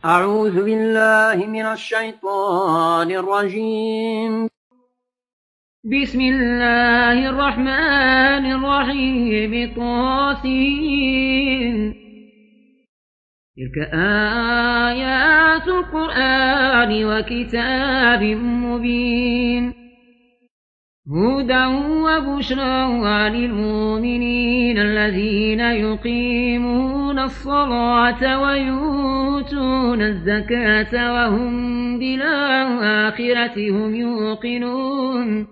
أعوذ بالله من الشيطان الرجيم. بسم الله الرحمن الرحيم. طاسين. تلك آيات القرآن وكتاب مبين هدى وبشرى للمؤمنين الذين يقيمون الصلاة ويؤتون الزكاة وهم بالآخرة هم يوقنون.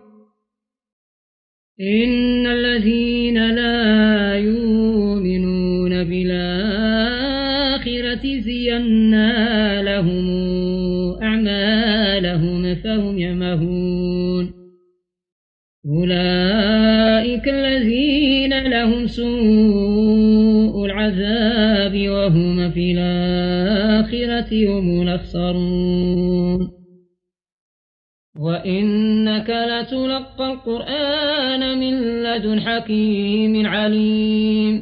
إن الذين لا يؤمنون بالآخرة زينا لهم أعمالهم فهم يعمهون. أولئك الذين لهم سوء العذاب وهم في الآخرة هم الأخسرون. وإنك لتلقى القرآن من لدن حكيم عليم.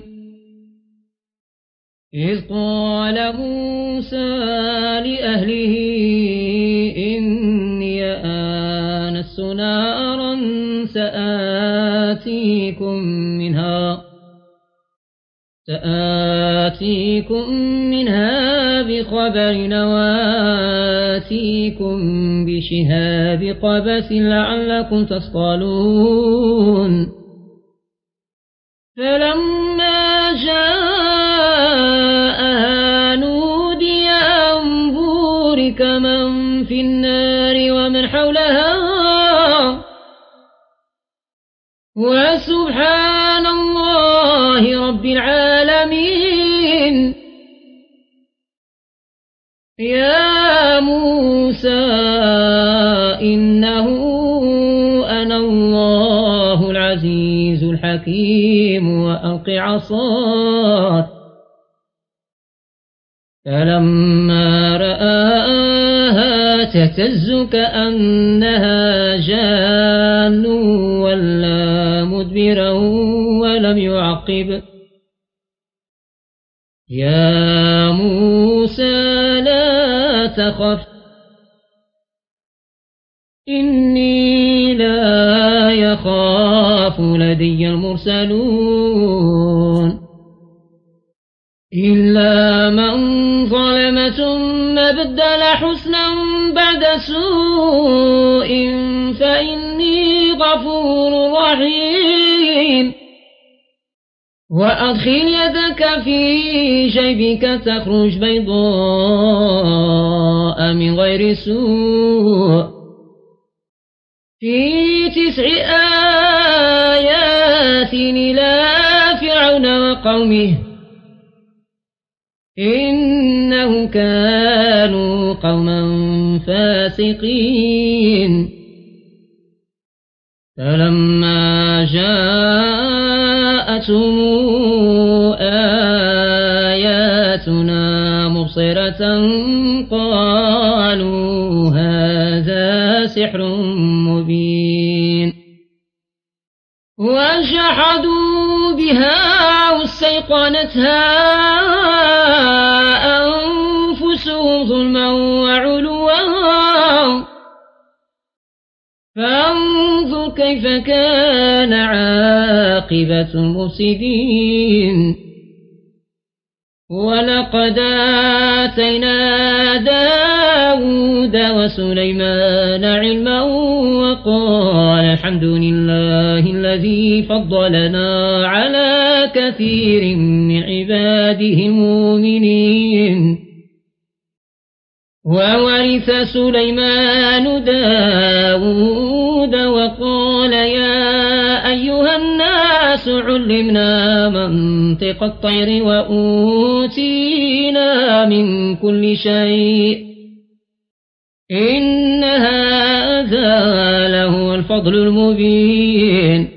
إذ قال موسى لأهله إني آنست نارا سآتيكم منها بخبر وآتيكم بشهاب قبس لعلكم تصطلون. فلما جاءها نودي أن بورك من في النار ومن حولها وسبحان الله رب العالمين. يا موسى إنه أنا الله العزيز الحكيم وألق عصاك. فلما رآها تهتز كأنها جان ولا مدبرا ولم يعقب. يا موسى لا تخف إني لا يخاف لدي المرسلون إلا من ظلم ثم بدل حسنا بعد سوء فإني غفور رحيم. وأدخل يدك في جيبك تخرج بيضاء من غير سوء في 9 آيات إلى فرعون وقومه إنهم كانوا قوما فاسقين. فلما جاءتهم آياتنا مبصرة قالوا هذا سحر مبين. وجحدوا بها واستيقنتها أنفسهم ظلما وعلوا فانظر كيف كان عاقبة المفسدين. ولقد آتينا داود وسليمان علما وقال الحمد لله الذي فضلنا على كثير من عباده المؤمنين. وورث سليمان داود وقال يا أيها الناس علمنا منطق الطير وأوتينا من كل شيء إن هذا له الفضل المبين.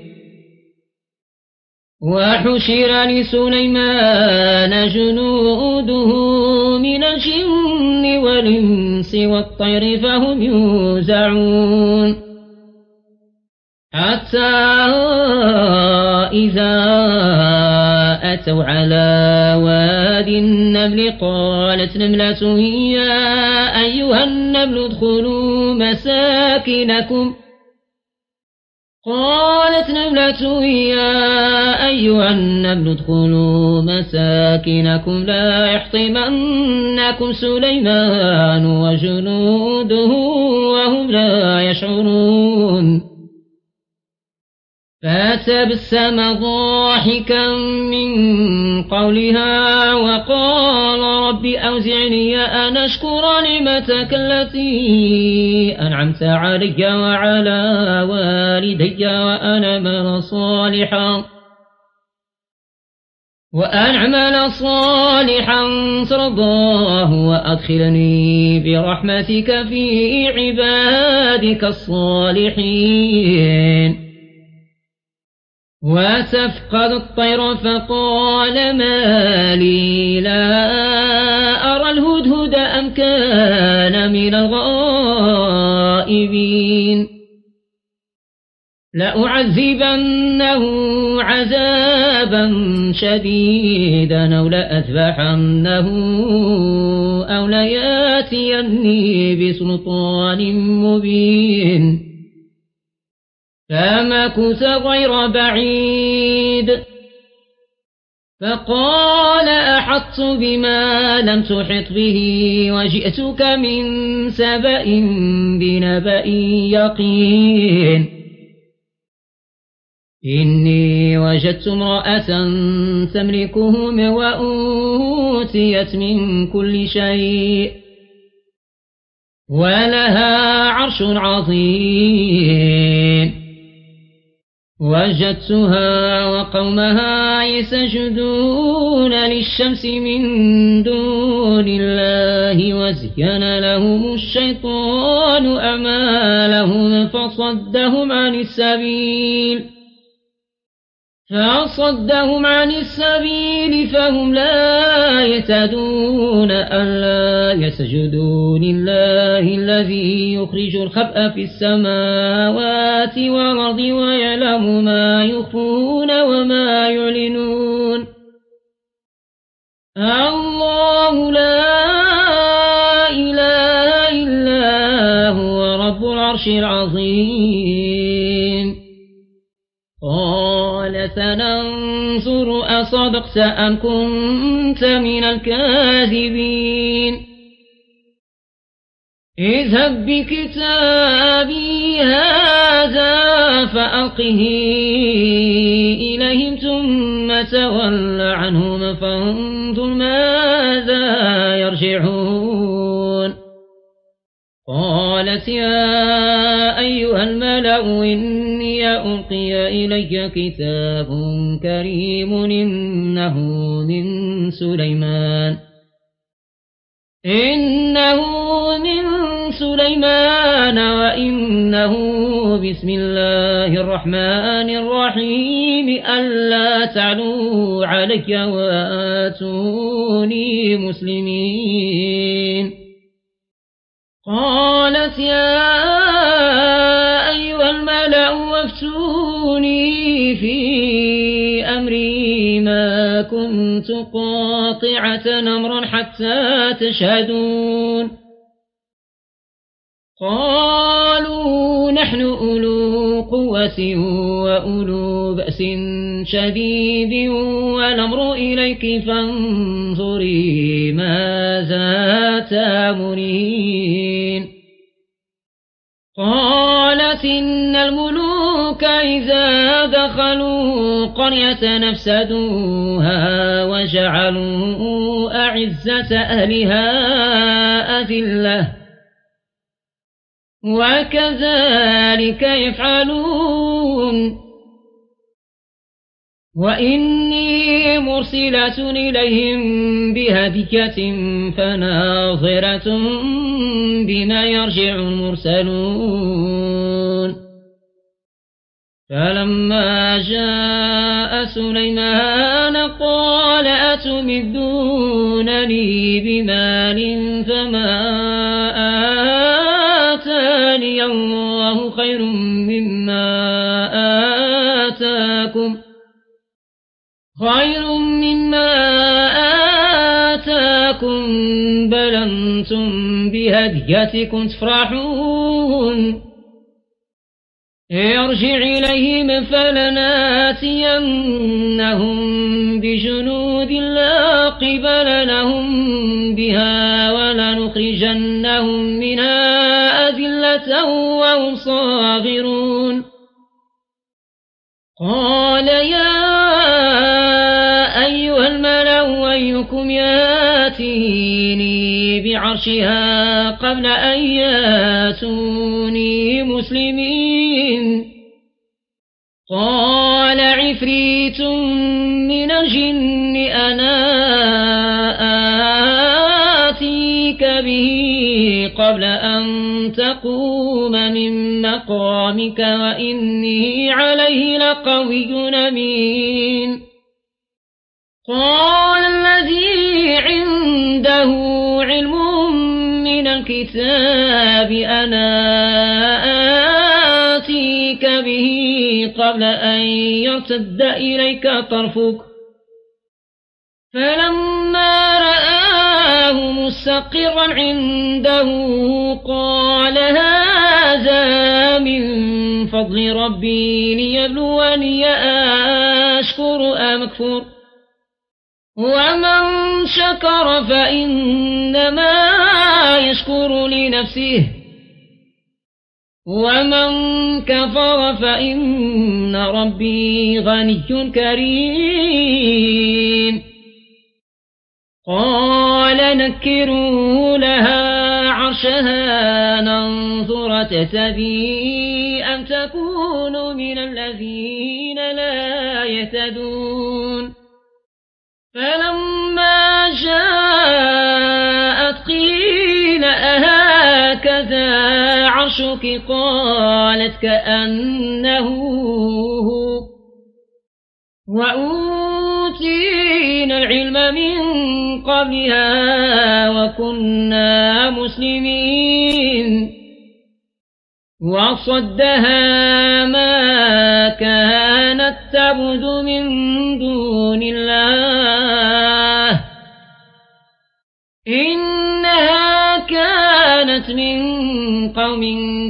وحشر لسليمان جنوده من الجن والإنس والطير فهم يوزعون حتى إذا أتوا على واد عدد النمل قالت نملة يا أيها النمل ادخلوا مساكنكم لا يحطمنكم سليمان وجنوده وهم لا يشعرون فتبسم ضاحكا من قولها وقال رب أوزعني أن أشكر نعمتك التي أنعمت علي وعلى والدي وأن أعمل صالحا ترضاه وأدخلني برحمتك في عبادك الصالحين وتفقد الطير فقال ما لي لا أرى الهدهد أم كان من الغائبين لأعذبنه عذابا شديدا أو لأذبحنه أو لياتيني بسلطان مبين فمكث غير بعيد فقال أحطت بما لم تحط به وجئتك من سبأ بنبأ يقين إني وجدت امرأة تملكهم وأوتيت من كل شيء ولها عرش عظيم وجدتها وقومها يسجدون للشمس من دون الله وزين لهم الشيطان أعمالهم فصدهم عن السبيل فهم لا يهتدون ألا يسجدوا لله الذي يخرج الخبأ في السماوات والأرض ويعلم ما يخفون وما يعلنون الله لا إله إلا هو رب العرش العظيم قال سننظر أصدقت أم كنت من الكاذبين اذهب بكتابي هذا فألقه إليهم ثم تول عنهم فانظر ماذا يرجعون قالت يا أيها الملأ إني ألقي إلي كتاب كريم إنه من سليمان وإنه بسم الله الرحمن الرحيم ألا تعلوا علي وآتوني مسلمين قالت يا أيها الملأ وافتوني في أمري ما كنت قاطعة أمرا حتى تشهدون قالوا نحن أولو قوة وأولو بأس شديد والأمر إليك فانظري ماذا تأمرين قالت إن الملوك إذا دخلوا قرية نفسدوها وجعلوا أعزة أهلها أذلة وكذلك يفعلون وإني مرسلة إليهم بهدية فناظرة بما يرجع المرسلون فلما جاء سليمان قال أتمدونني بمال فما آتاني الله خير مما بل أنتم بهديتكم تفرحون ارجع إليهم فلناتينهم بجنود لا قبل لهم بها ولنخرجنهم منها أذلة وهم صاغرون قال يا أيها الملأ أيكم ياتيني بعرشها قبل أن ياتوني مسلمين قال عفريت من الجن أنا آتيك به قبل أن تقوم من مقامك وإني عليه لقوي أمين قال الذي عنده علم من الكتاب أنا آتيك به قبل أن يرتد إليك طرفك فلما رآه مستقرا عنده قال هذا من فضل ربي ليبلوني أشكر أم أكفر ومن شكر فإنما يشكر لنفسه ومن كفر فإن ربي غني كريم قال نكروا لها عرشها ننظر تهتدي أم تكون من الذين لا يهتدون فلما جاءت قيل أهكذا عرشك قالت كأنه هو وأوتينا العلم من قبلها وكنا مسلمين وصدها ما كانت تعبد من دون الله إنها كانت من قوم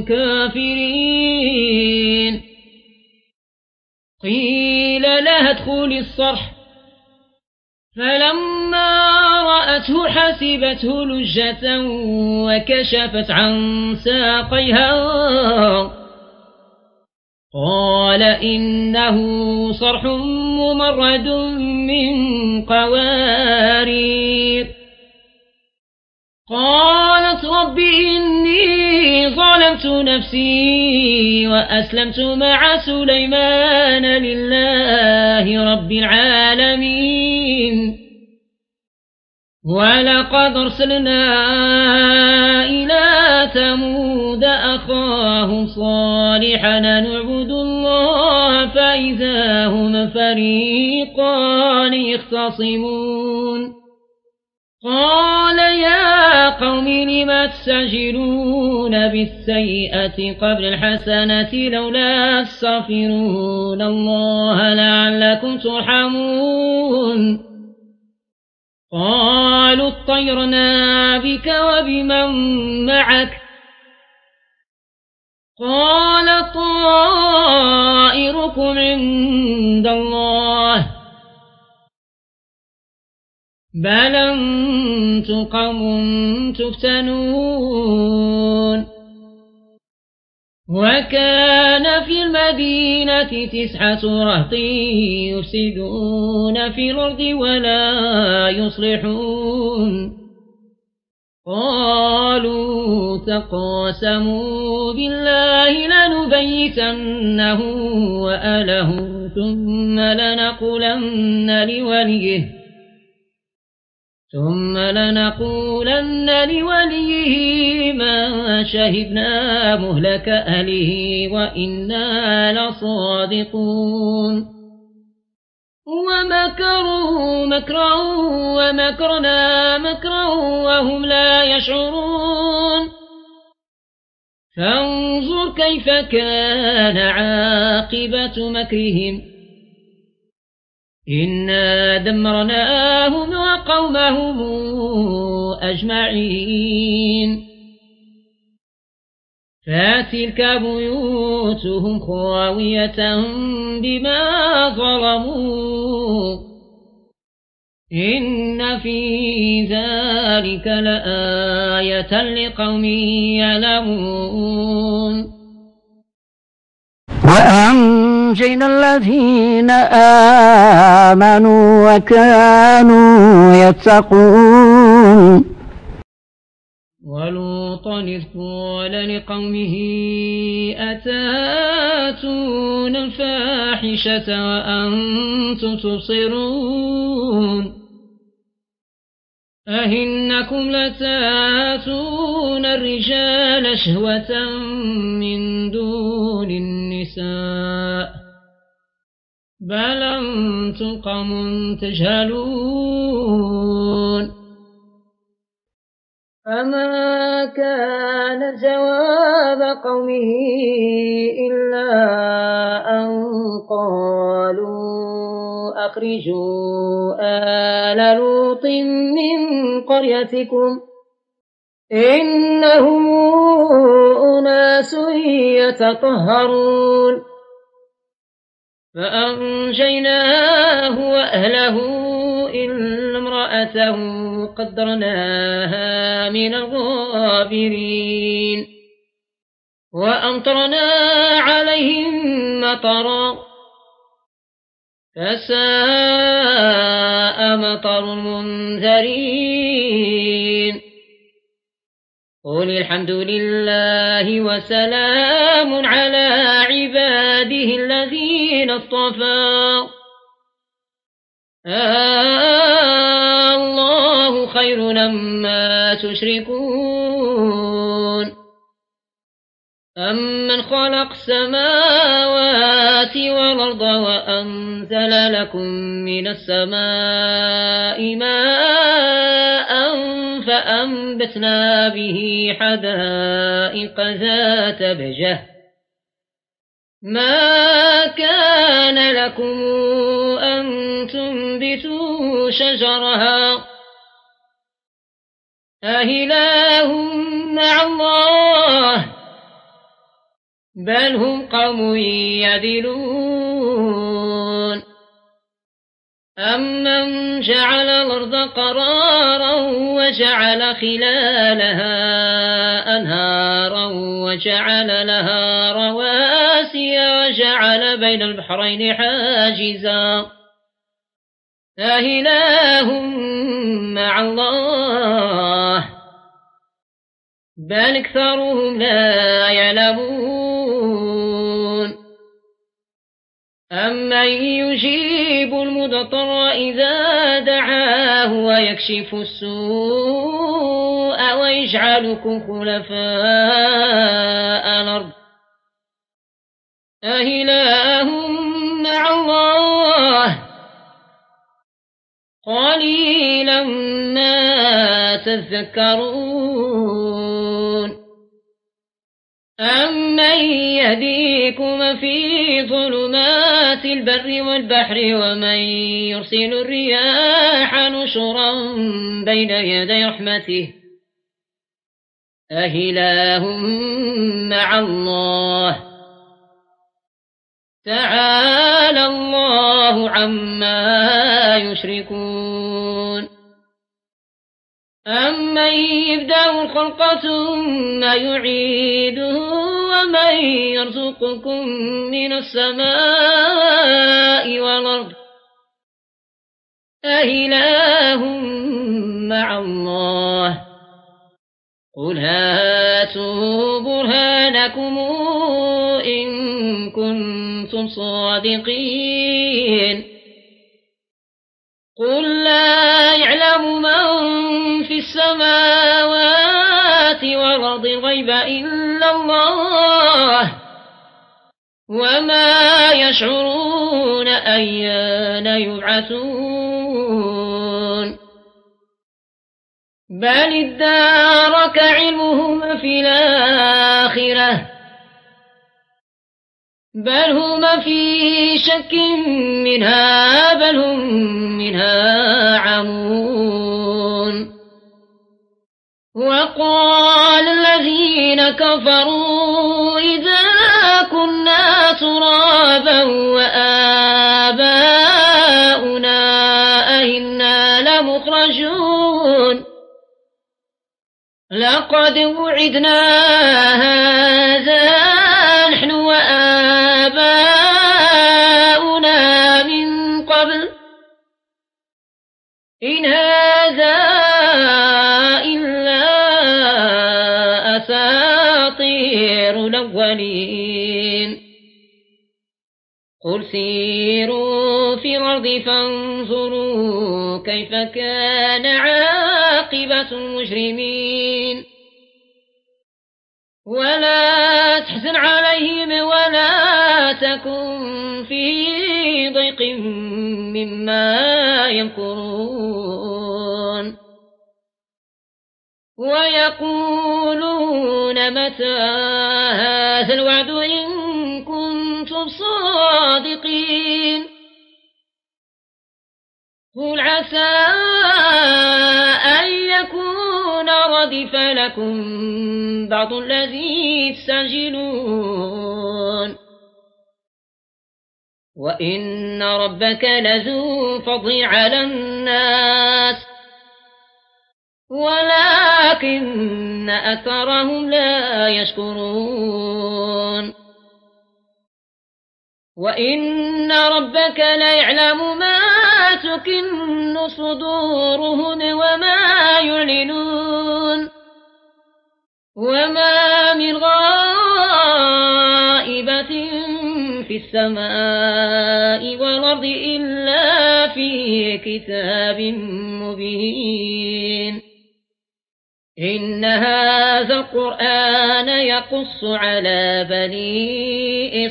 كافرين قيل لها ادخلي الصرح فلما رأته حسبته لجة وكشفت عن ساقيها قال إنه صرح ممرد من قوارير قالت رب إني ظلمت نفسي وأسلمت مع سليمان لله رب العالمين ولقد أرسلنا إلى ثمود أخاهم صالحا نعبد الله فإذا هم فريقان يختصمون قال يا قوم لم تستعجلون بالسيئة قبل الحسنة لولا تستغفرون الله لعلكم ترحمون قالوا اطيرنا بك وبمن معك قال طائركم عند الله بل أنتم قوم تفتنون وكان في المدينة 9 رهط يفسدون في الأرض ولا يصلحون قالوا تقاسموا بالله لنبيتنه وأهله ثم لنقولن لوليه ما شهدنا مهلك أهله وإنا لصادقون ومكروا مكرا ومكرنا مكرا وهم لا يشعرون فانظر كيف كان عاقبة مكرهم إنا دمرناهم وقومهم أجمعين فتلك بيوتهم خاوية بما ظلموا إن في ذلك لآية لقوم يعلمون وأنجينا الذين آمنوا وكانوا يتقون ولوطا إذ قال لقومه أتاتون الفاحشة وأنتم تبصرون أئنكم لتاتون الرجال شهوة من دون النساء بل أنتم قوم تجهلون فما كان جواب قومه إلا أن قالوا أخرجوا آل لوط من قريتكم إنهم أناس يتطهرون فأنجيناه وأهله إلا امرأته قدرناها من الغابرين وأمطرنا عليهم مطرا فساء مطر المنذرين قل الحمد لله وسلام على عباده الذين اصطفى الله خير أما تشركون أمن خلق السماوات والأرض وأنزل لكم من السماء ماء فأنبتنا به حدائق ذات بهجة ما كان لكم أن تنبتوا شجرها أإله مع الله بل هم قوم يعدلون أمن جعل الأرض قرارا وجعل خلالها أنهارا وجعل لها رواسي وجعل بين البحرين حاجزا أإله مع الله بل أكثرهم لا يعلمون أمن يجيب المضطر إذا دعاه ويكشف السوء ويجعلكم خلفاء الأرض أإله مع الله قليلا ما تذكرون أمن يهديكم في ظلمات البر والبحر ومن يرسل الرياح نشرا بين يدي رحمته أإله مع الله تعالى الله عما يشركون أمن يبدأ الخلق ثم يعيده ومن يرزقكم من السماء والأرض أإله مع الله قل هاتوا برهانكم إن كنتم صادقين قل لا يعلم من في السماوات والأرض الغيب إلا الله وما يشعرون أيان يبعثون بل ادارك علمهم في الآخرة بل هم في شك منها بل هم منها عمون وقال الذين كفروا إذا كنا ترابا وآباؤنا أئنا لمخرجون لقد وعدنا هذا نحن وآباؤنا من قبل إن هذا إلا أساطير الأولين قل سيروا في الأرض فانظروا كيف كان عاقبة المجرمين ولا تحزن عليهم ولا تكن في ضيق مما يمكرون ويقولون متى هذا الوعد إن كنتم صادقين قل عسى أن يكون ردف لكم بعض الذي تستعجلون وإن ربك لذو فضل على الناس ولكن أكثرهم لا يشكرون وإن ربك ليعلم ما تكن صدورهم وما يعلنون وما من غائبة في السماء والأرض إلا في كتاب مبين إن هذا القرآن يقص على بني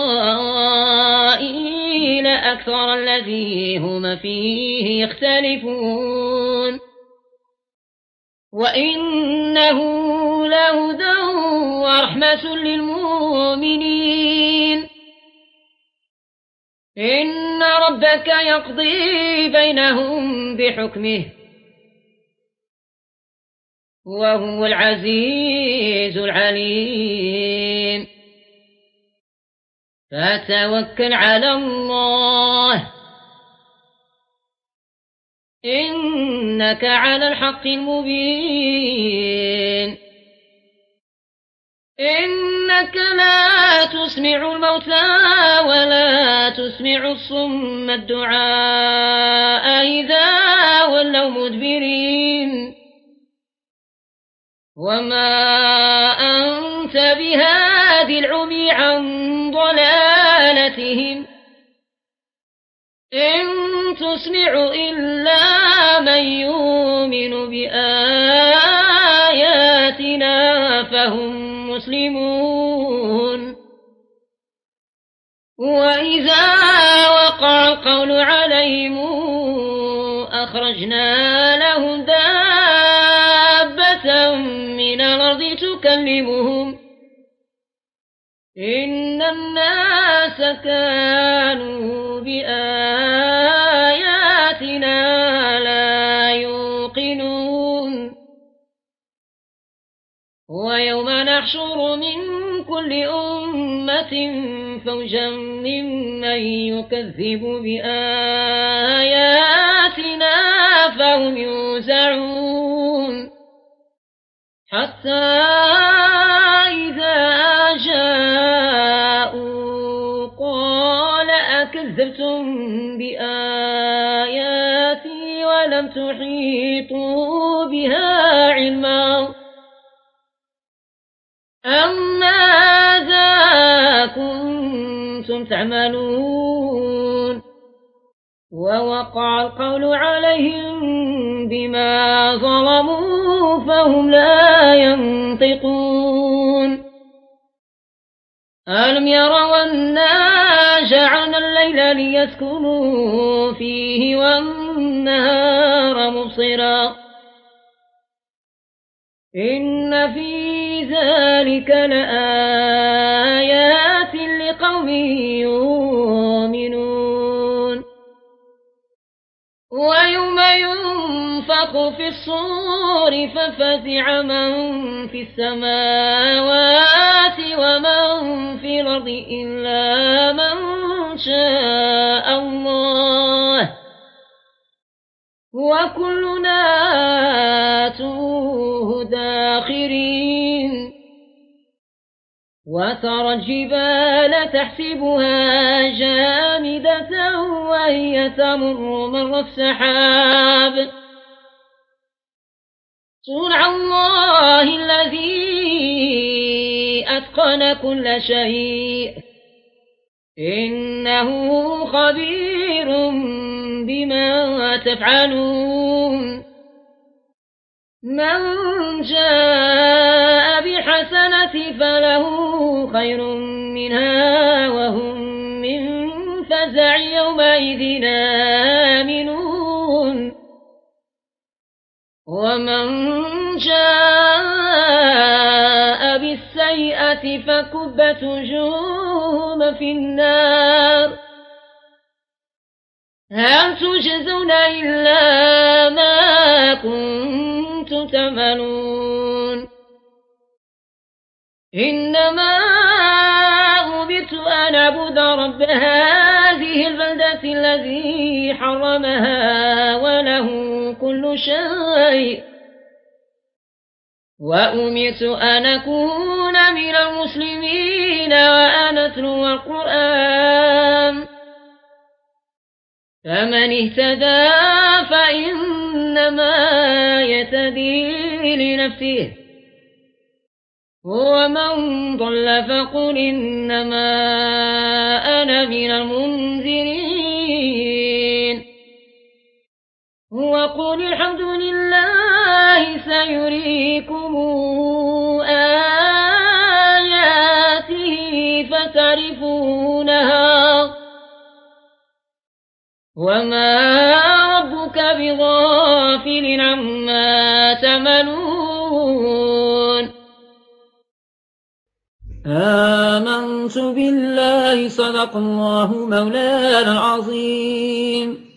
إسرائيل أكثر الذي هم فيه يختلفون وإنه لهدى ورحمة للمؤمنين إن ربك يقضي بينهم بحكمه وهو العزيز العليم فتوكل على الله إنك على الحق المبين إنك لا تسمع الموتى ولا تسمع الصم الدعاء إذا ولوا مدبرين وما أنت بهاد العمي عن ضلالتهم إن تسمع إلا من يؤمن بآياتنا فهم مسلمون وإذا وقع القول عليهم أخرجنا لهم دابة من الأرض تكلمهم إن الناس كانوا بآياتنا لا يوقنون ويوم نحشر من كل أمة فوجا ممن يكذب بآياتنا فهم يوزعون حتى إذا جاءوا قال أكذبتم بآياتي ولم تحيطوا بها علما أم ماذا كنتم تعملون ووقع القول عليهم بما ظلموا فهم لا ينطقون ألم يروا أنا جعلنا الليل ليسكنوا فيه والنهار مبصرا إن في ذلك لآيات لقوم يؤمنون ويوم ينفخ في الصور ففزع من في السماوات ومن في الأرض إلا من شاء الله وكلنا آتوه داخرين وترى الجبال تحسبها جامدة وهي تمر مر السحاب صنع الله الذي أتقن كل شيء إنه خبير بما تفعلون من جاء بحسنة فله خير منها وهم من فزع يومئذ آمنون ومن جاء بالسيئة فكبت وجوههم في النار هل تجزون إلا ما كنتم تعملون إنما أمرت أن أعبد رب هذه البلدة الذي حرمها وله كل شيء وأمرت أن أكون من المسلمين وأن أتلو القرآن فمن اهتدى فإنما يهتدي لنفسه ومن ضل فقل إنما أنا من المنذرين وقل الحمد لله سيريكم آياته فتعرفونها وما ربك بغافل عما تعملون آمنت بالله صدق الله مولانا العظيم